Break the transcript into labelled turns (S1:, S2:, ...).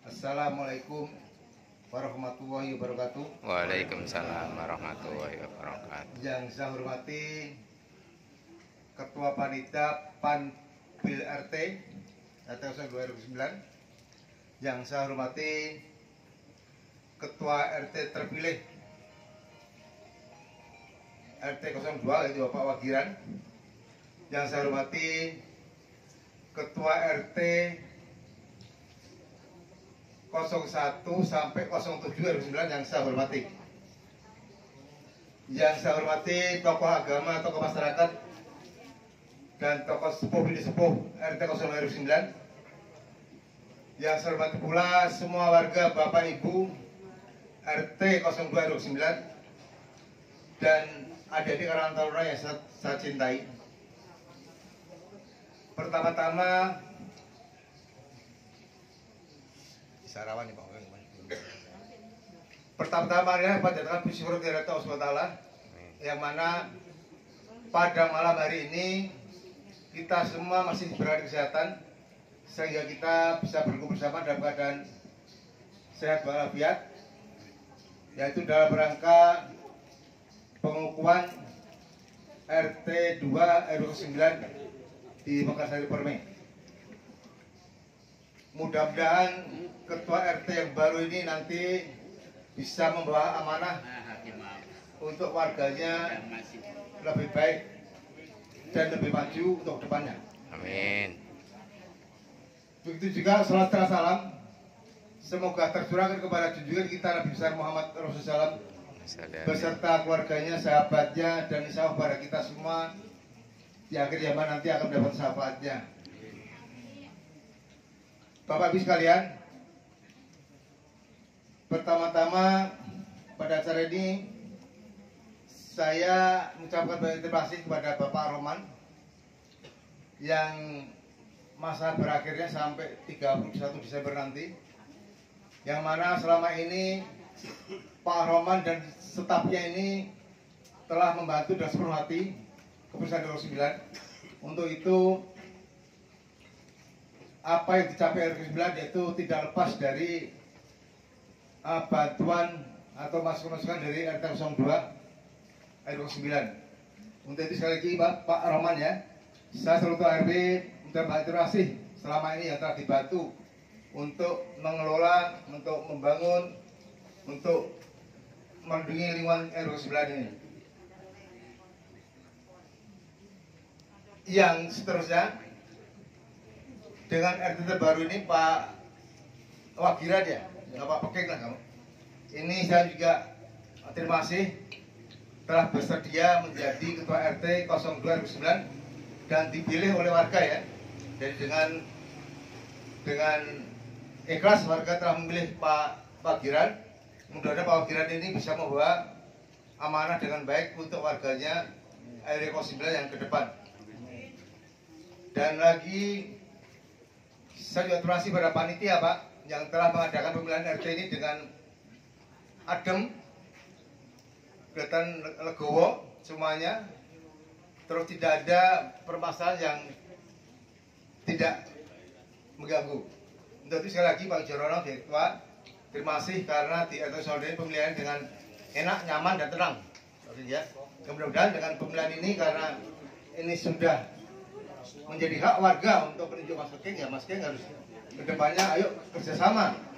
S1: Assalamualaikum warahmatullahi wabarakatuh.
S2: Waalaikumsalam warahmatullahi wabarakatuh.
S1: Yang saya hormati Ketua Panitia Panpil RT RT 2009. Yang saya hormati Ketua RT terpilih RT 02 yaitu Bapak Wagiran. Yang saya hormati Ketua RT 01 sampai 07 RW 9 yang saya hormati. Yang saya hormati tokoh agama, tokoh masyarakat, dan tokoh sepuh bini sepuh RT 0 RW 9. Yang saya hormati pula semua warga Bapak Ibu RT 02 RW 9 dan adik-adik orang taruna yang saya cintai. Pertama-tama Sarawan nih Pak. Pertama-tama adalah panjatkan puji syukur kepada Allah Subhanahu wa taala yang mana pada malam hari ini kita semua masih diberi kesehatan sehingga kita bisa berkumpul bersama dalam keadaan sehat walafiat, yaitu dalam rangka pengukuhan RT 2 RW 9 di Mekarsari Permai. Mudah-mudahan Ketua RT yang baru ini nanti bisa membawa amanah untuk warganya lebih baik dan lebih maju untuk depannya.
S2: Amin.
S1: Begitu juga salat dan salam semoga tercurahkan kepada junjungan kita Nabi besar Muhammad Rasulullah beserta keluarganya, sahabatnya, dan insya Allah kepada kita semua di akhir zaman nanti akan mendapat syafaatnya. Bapak Ibu sekalian, pertama-tama pada acara ini saya mengucapkan banyak terima kasih kepada Bapak Roman yang masa berakhirnya sampai 31 Desember nanti, yang mana selama ini Pak Roman dan stafnya ini telah membantu dan sepenuh hati keputusan 09. Untuk itu apa yang dicapai RW 9 yaitu tidak lepas dari bantuan atau masukan-masukan dari RT 02 RW 9. Untuk itu sekali lagi Pak Roman ya, saya seluruh RW mengucapkan terima kasih selama ini yang telah dibantu untuk mengelola, untuk membangun, untuk melindungi lingkungan RW 9 ini. Yang seterusnya dengan RT terbaru ini Pak Wagiran ya, Pak Pekeng lah kamu. Ini saya juga terima kasih telah bersedia menjadi Ketua RT 02 RW 9 dan dipilih oleh warga ya. Jadi dengan ikhlas warga telah memilih Pak Wagiran. Mudah-mudahan Pak Wagiran ini bisa membawa amanah dengan baik untuk warganya RW 09 yang ke depan. Dan lagi saya juga terima kasih pada panitia Pak yang telah mengadakan pemilihan RT ini dengan adem, kelihatan legowo semuanya, terus tidak ada permasalahan yang tidak mengganggu. Untuk itu sekali lagi Pak Jorono Direktur, terima kasih karena di RT Saudara pemilihan dengan enak, nyaman dan tenang. Ya. Mudah-mudahan dengan pemilihan ini karena ini sudah menjadi hak warga untuk menunjuk Mas Keng ya, Mas Keng harus kedepannya ayo kerjasama